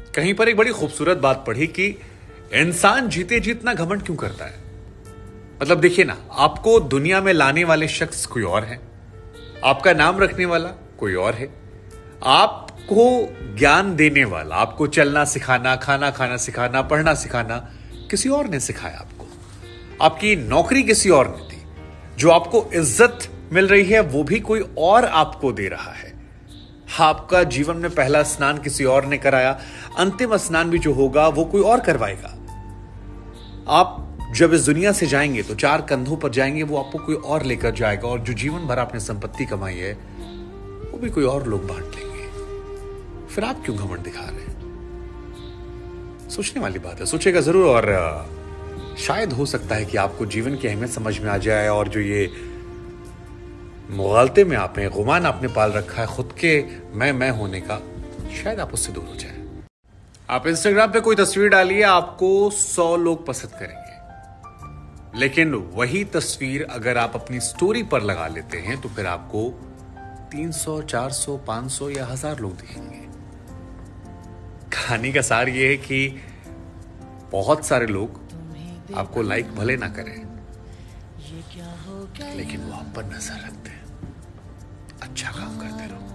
कहीं पर एक बड़ी खूबसूरत बात पढ़ी कि इंसान जीते जी इतना घमंड क्यों करता है। मतलब देखिए ना, आपको दुनिया में लाने वाले शख्स कोई और है, आपका नाम रखने वाला कोई और है, आपको ज्ञान देने वाला, आपको चलना सिखाना, खाना खाना सिखाना, पढ़ना सिखाना किसी और ने सिखाया आपको। आपकी नौकरी किसी और ने दी, जो आपको इज्जत मिल रही है वो भी कोई और आपको दे रहा है। आपका जीवन में पहला स्नान किसी और ने कराया, अंतिम स्नान भी जो होगा वो कोई और करवाएगा। आप जब इस दुनिया से जाएंगे तो 4 कंधों पर जाएंगे, वो आपको कोई और लेकर जाएगा, और जो जीवन भर आपने संपत्ति कमाई है वो भी कोई और लोग बांट लेंगे। फिर आप क्यों घमंड दिखा रहे हैं? सोचने वाली बात है, सोचेगा जरूर। और शायद हो सकता है कि आपको जीवन की अहमियत समझ में आ जाए, और जो ये मुगालते में आपने गुमान आपने पाल रखा है खुद के मैं होने का, शायद आप उससे दूर हो जाए। आप इंस्टाग्राम पे कोई तस्वीर डालिए, आपको 100 लोग पसंद करेंगे, लेकिन वही तस्वीर अगर आप अपनी स्टोरी पर लगा लेते हैं तो फिर आपको 300, 400, 500 या 1000 लोग दिखेंगे। कहानी का सार यह है कि बहुत सारे लोग आपको लाइक भले ना करें, लेकिन वो आप पर नजर रखते हैं। अच्छा काम करते रहो।